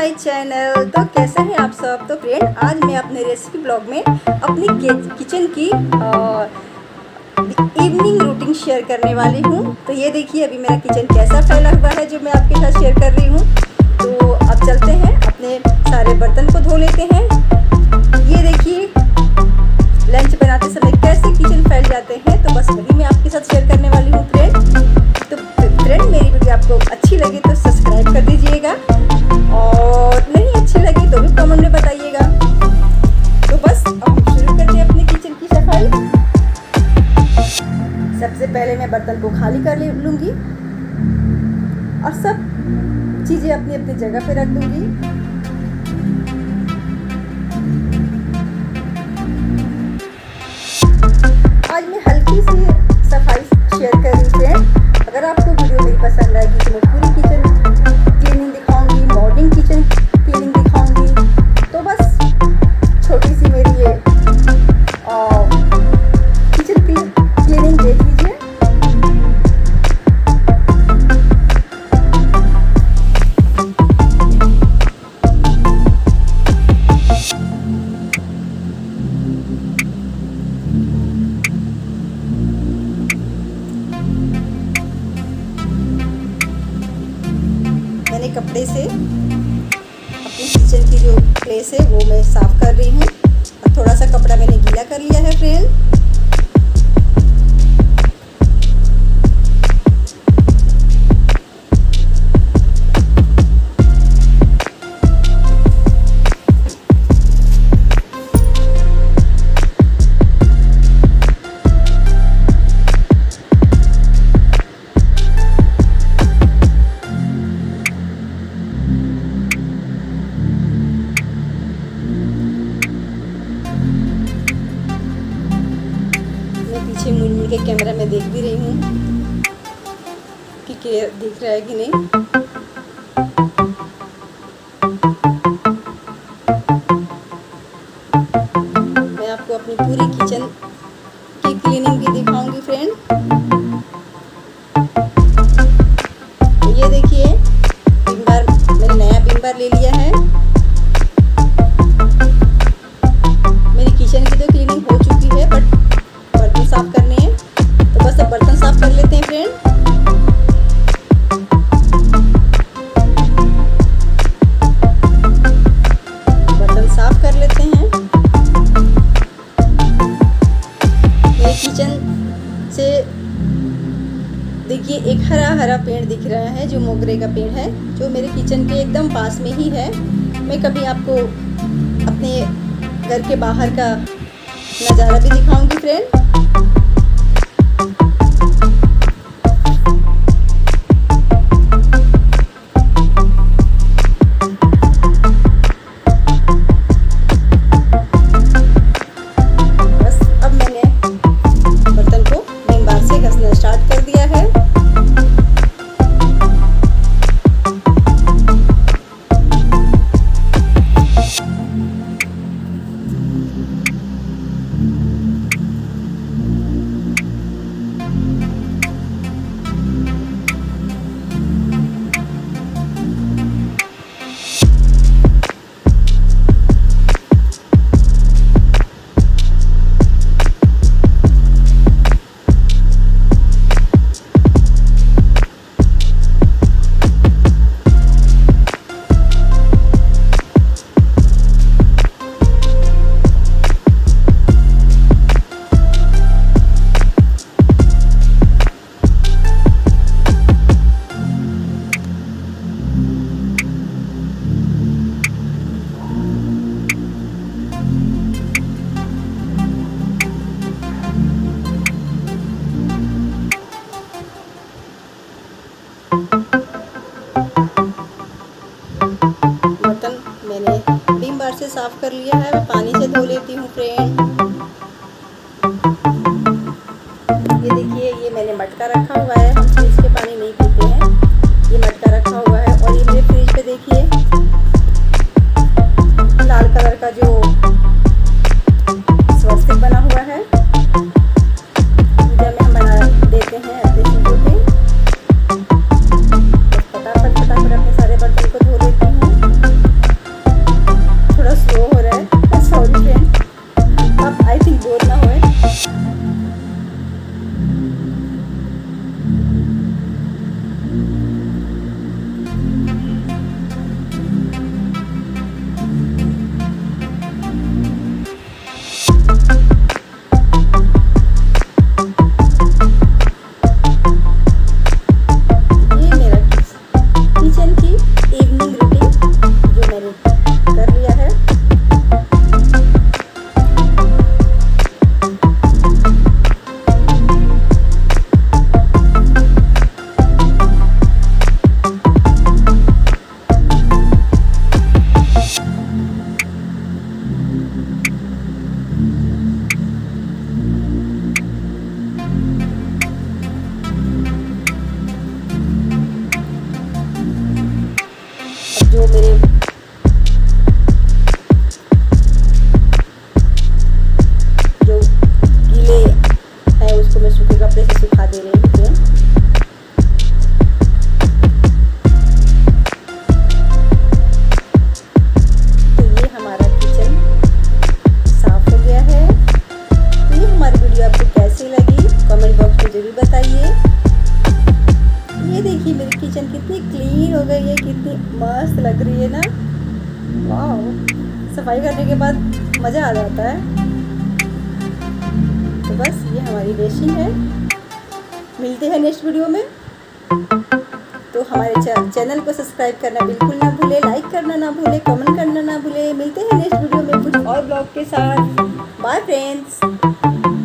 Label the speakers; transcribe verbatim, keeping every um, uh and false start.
Speaker 1: My channel. तो कैसे हैं आप सब। तो फ्रेंड, आज मैं अपने रेसिपी ब्लॉग में अपनी किचन की इवनिंग रूटीन शेयर करने वाली हूँ। तो ये देखिए अभी मेरा किचन कैसा फैला हुआ है जो मैं आपके साथ शेयर कर रही हूँ। तो अब चलते हैं, अपने सारे बर्तन को धो लेते हैं। ये देखिए लंच बनाते समय कैसे किचन फैल जाते हैं, तो बस वही मैं आपके साथ शेयर करने वाली हूँ फ्रेंड। तो फ्रेंड, मेरी वीडियो आपको अच्छी लगी तो सब्सक्राइब कर दीजिएगा, और नहीं अच्छी लगी तो भी कमेंट में बताइएगा। तो बस अब हम शुरू करते हैं अपनी किचन की सफाई। सबसे पहले मैं बर्तन को खाली कर लूँगी और सब चीज़ें अपनी अपनी जगह पे रख दूँगी। आज मैं हल्की सी सफाई शेयर कर रही हूँ फ्रेंड। अगर आपको वीडियो मेरी पसंद आएगी तो मैं पूरी किचन क्लीनिंग दिखाऊंगी, मॉर्निंग किचन क्लीनिंग दिखाऊंगी। तो बस छोटी सी मेरी ये किचन क्लीनिंग देख लीजिए। मैंने कपड़े से अपनी किचन की जो प्लेस है वो मैं साफ कर रही हूँ, और थोड़ा सा कपड़ा मैंने गीला कर लिया है फ्रेंड। पीछे मुड़ मुड़ के कैमरा में देख भी रही हूँ कि क्लियर दिख रहा है कि नहीं। मैं आपको अपनी पूरी किचन की क्लीनिंग भी दिखाऊंगी फ्रेंड। तो ये देखिए विम बार, मैंने नया विम बार ले लिया है। मेरी किचन की तो क्लीनिंग हो चुकी है, बट बर्तन साफ करने हैं। तो बस अब बर्तन साफ कर लेते हैं फ्रेंड। बर्तन साफ कर लेते हैं। मेरे किचन से देखिए एक हरा हरा पेड़ दिख रहा है जो मोगरे का पेड़ है, जो मेरे किचन के एकदम पास में ही है। मैं कभी आपको अपने घर के बाहर का नज़ारा भी दिखाऊंगी फ्रेंड। बर्तन मैंने विम बार से साफ कर लिया है, मैं पानी से धो लेती हूँ फ्रेंड। ये देखिए ये मैंने मटका रखा हुआ है, हम फ्रिज के पानी नहीं पीते हैं। ये मटका रखा हुआ है, और ये मेरे फ्रिज पे देखिए लाल कलर का जो स्वस्तिक बना हुआ है, पूजा में हम बना देते हैं अपने चीज़ों पे। फटाफट फटाफट अपने सारे बर्तन को धो लेती हूँ। मज़ा आ जाता है। तो बस ये हमारी बेसिन है। मिलते हैं नेक्स्ट वीडियो में। तो हमारे चैनल को सब्सक्राइब करना बिल्कुल ना भूले, लाइक करना ना भूले, कमेंट करना ना भूले। मिलते हैं नेक्स्ट वीडियो में कुछ और ब्लॉग के साथ। Bye friends.